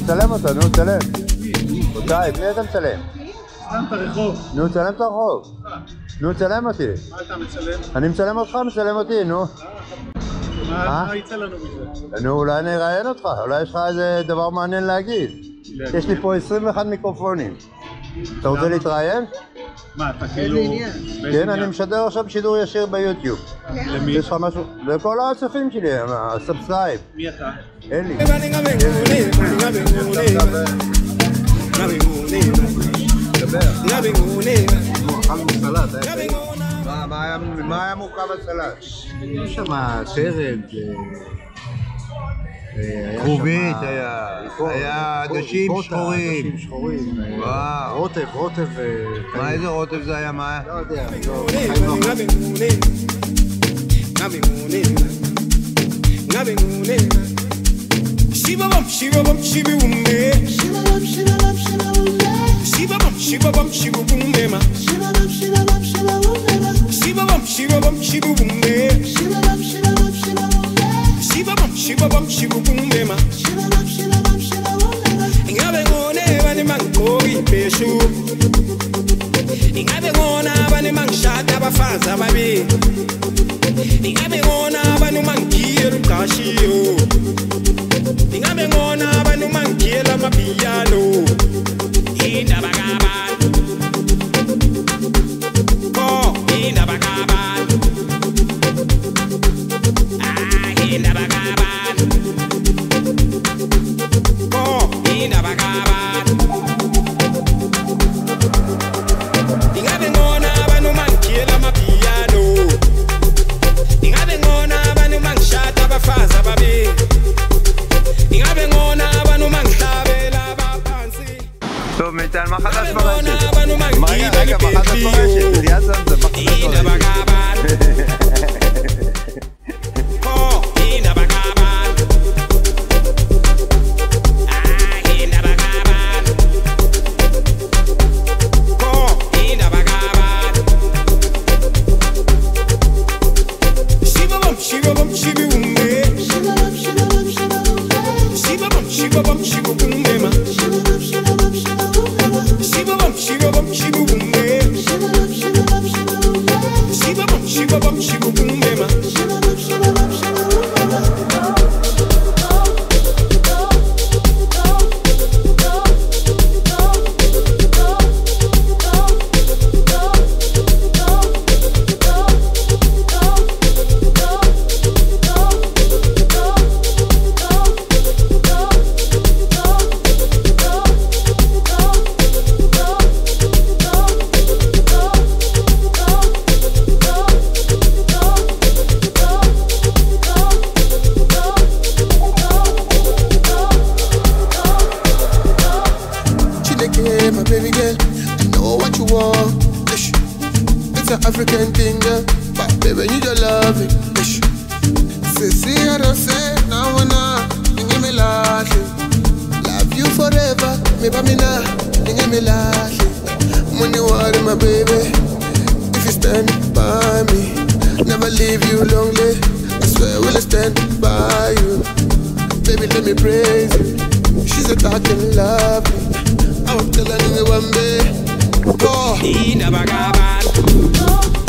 צלם אותה, נו, צלם. די, מי אתה מצלם? סתם את הרחוב. נו, צלם את הרחוב. נו, צלם אותי. מה אתה מצלם? אני מצלם אותך, מצלם אותי, נו. מה יצא לנו מזה? נו, אולי אני אראיין אותך, אולי יש לך איזה דבר מעניין להגיד. יש לי פה 21 מיקרופונים. אתה רוצה להתראיין? מה, אתה כאילו... כן, אני משדר עכשיו שידור ישיר ביוטיוב. למי? יש לך משהו? לכל הצופים שלי, הסאבסקרייב. מי אתה? אין לי. מה היה מורכב הסלט? יש שם סרט, כרובית היה אנשים שחורים. וואו. רוטב. מה איזה רוטב זה היה? מה? לא יודע, Ingabe ngona abane mangishada abafazi ababi Ingabe ngona abane mangiyela uqashiyo Ingabe ngona abane mangiyela amabiyalo Indaba kabantu Oh indaba kabantu indaba kabantu Oh indaba kabantu Ingabe ngona abantu mangiyela amabiyano Ingabe ngona abantu mangishada abafazi ababi Ingabe ngona abantu mangihlabela abaphansi טוב, מיטל, מה חדש ברשת? abantu mangigiba רגע, מה חדש ברשת? ליאת זמזם, מה חדש indaba ברשת? kabantu Oh indaba kabantu indaba kabantu Oh indaba kabantu Shibabum shibabum shibume Shibabum shibabum shibumema Shibabum shibabum shibume Shibabum shibabum shibumema My baby girl, I know what you want. Ish. It's an African thing, girl. But baby, you just love it. Ish. See, I don't say, now and now, give me love. Love you forever, me bamina, give me love. Money, water, my baby. If you stand by me, never leave you lonely. I swear, we'll stand by you. Baby, let me praise you. She's a talking love. I'm telling you one day. Oh. Indaba kabantu